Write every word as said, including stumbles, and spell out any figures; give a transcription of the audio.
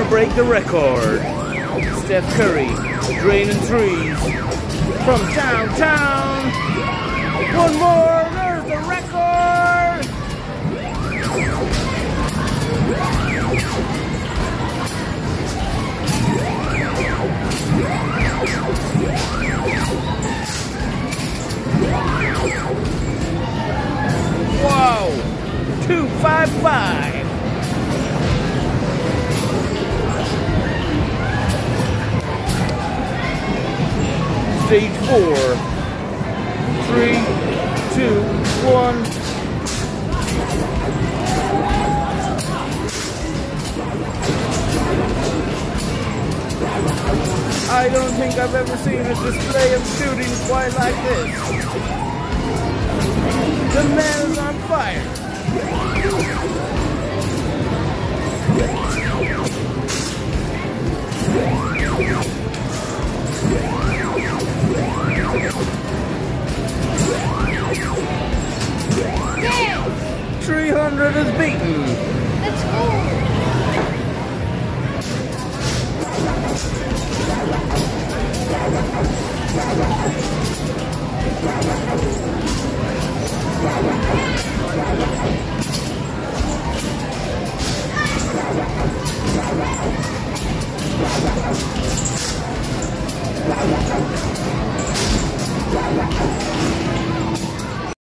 break the record. Steph Curry draining threes from downtown. One more, there's the record. Whoa, two five five. Stage four. Three, two, one. I don't think I've ever seen a display of shooting quite like this. The man is on fire. three hundred is beaten. Let's go.